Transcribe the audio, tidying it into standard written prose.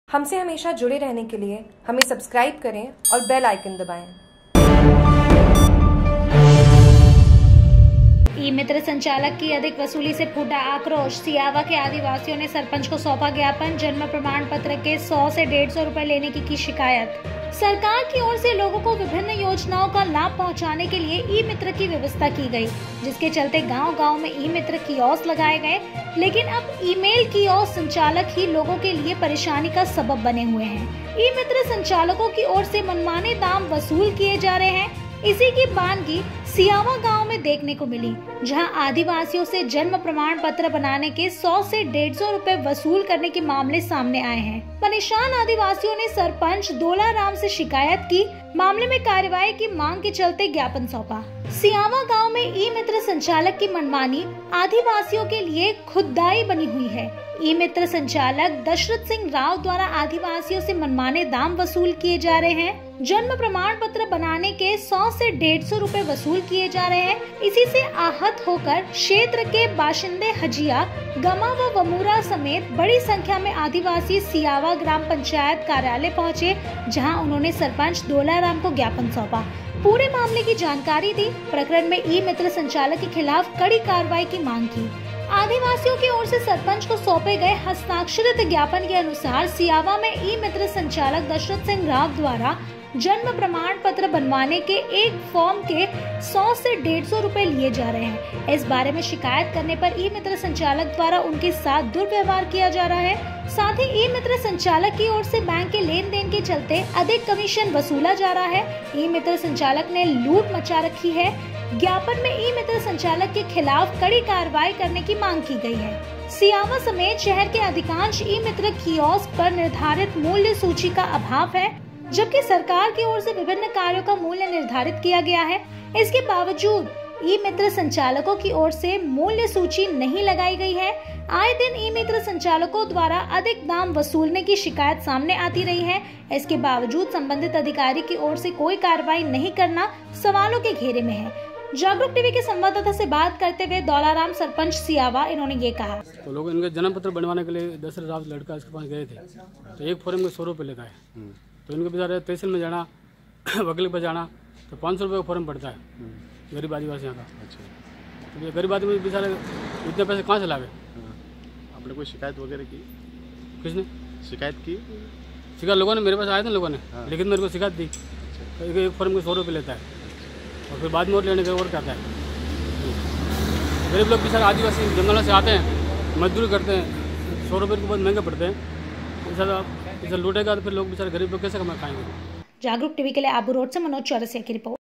हमसे हमेशा जुड़े रहने के लिए हमें सब्सक्राइब करें और बेल आइकन दबाएं। ई मित्र संचालक की अधिक वसूली से फूटा आक्रोश। सियावा के आदिवासियों ने सरपंच को सौंपा ज्ञापन। जन्म प्रमाण पत्र के 100 से 150 रुपए लेने की शिकायत। सरकार की ओर से लोगों को विभिन्न योजनाओं का लाभ पहुंचाने के लिए ई मित्र की व्यवस्था की गई, जिसके चलते गांव-गांव में ई मित्र कियोस्क लगाए गए। लेकिन अब ईमेल कियोस्क संचालक ही लोगों के लिए परेशानी का सबब बने हुए हैं। ई मित्र संचालकों की ओर से मनमाने दाम वसूल किए जा रहे हैं। इसी की बानगी सियावा गांव में देखने को मिली, जहां आदिवासियों से जन्म प्रमाण पत्र बनाने के 100 से 150 रुपए वसूल करने के मामले सामने आए हैं। परेशान आदिवासियों ने सरपंच दोलाराम से शिकायत की। मामले में कार्रवाई की मांग के चलते ज्ञापन सौंपा। सियावा गांव में ई मित्र संचालक की मनमानी आदिवासियों के लिए खुददाई बनी हुई है। ई मित्र संचालक दशरथ सिंह राव द्वारा आदिवासियों से मनमाने दाम वसूल किए जा रहे हैं। जन्म प्रमाण पत्र बनाने के 100 से 150 रुपए वसूल किए जा रहे हैं। इसी से आहत होकर क्षेत्र के बाशिंदे हजिया, गमा व वमूरा समेत बड़ी संख्या में आदिवासी सियावा ग्राम पंचायत कार्यालय पहुंचे, जहां उन्होंने सरपंच दोलाराम को ज्ञापन सौंपा। पूरे मामले की जानकारी दी। प्रकरण में ई मित्र संचालक के खिलाफ कड़ी कार्रवाई की मांग की। आदिवासियों की ओर से सरपंच को सौंपे गए हस्ताक्षरित ज्ञापन के अनुसार सियावा में ई मित्र संचालक दशरथ सिंह राव द्वारा जन्म प्रमाण पत्र बनवाने के एक फॉर्म के 100 से 150 रुपए लिए जा रहे हैं। इस बारे में शिकायत करने पर ई मित्र संचालक द्वारा उनके साथ दुर्व्यवहार किया जा रहा है। साथ ही ई मित्र संचालक की ओर से बैंक के लेन देन के चलते अधिक कमीशन वसूला जा रहा है। ई मित्र संचालक ने लूट मचा रखी है। ज्ञापन में ई मित्र संचालक के खिलाफ कड़ी कार्रवाई करने की मांग की गई है। सियावा समेत शहर के अधिकांश ई मित्र कियोस्क पर निर्धारित मूल्य सूची का अभाव है, जबकि सरकार की ओर से विभिन्न कार्यों का मूल्य निर्धारित किया गया है। इसके बावजूद ई मित्र संचालकों की ओर से मूल्य सूची नहीं लगाई गई है। आए दिन ई मित्र संचालकों द्वारा अधिक दाम वसूलने की शिकायत सामने आती रही है। इसके बावजूद संबंधित अधिकारी की ओर से कोई कार्रवाई नहीं करना सवालों के घेरे में है। जागरूक टीवी के संवाददाता से बात करते हुए दौलाराम सरपंच सियावा, इन्होंने ये कहा। तो लोग इनका जन्म पत्र बनवाने के लिए दशरथ राव लड़का इसके पास गए थे, तो एक फॉर्म में 100 रुपये लेता है। तो इनके बेचारे तहसील में जाना, वकील पर जाना, तो 500 रुपये का फॉर्म पड़ता है गरीब आदिवासियों का। अच्छा, तो ये गरीब आदमी बेचारे इतने पैसे कहाँ से लावे? आपने कोई शिकायत वगैरह की? किसने शिकायत की? शिकायत लोगों ने मेरे पास आए थे, लोगों ने लेकिन मेरे को शिकायत दी। तो एक फॉर्म में 100 रुपये लेता है और फिर बाद में और लेने का और कहता है। गरीब लोग बेचारे आदिवासी जंगलों से आते हैं, मजदूरी करते हैं, 100 रुपये के बहुत महंगे पड़ते हैं। इसे लूटेगा तो फिर लोग बेचारे गरीब लोग कैसे कमा खाएंगे? जागरूक टीवी के लिए आबू रोड से मनोज चौरसिया की रिपोर्ट।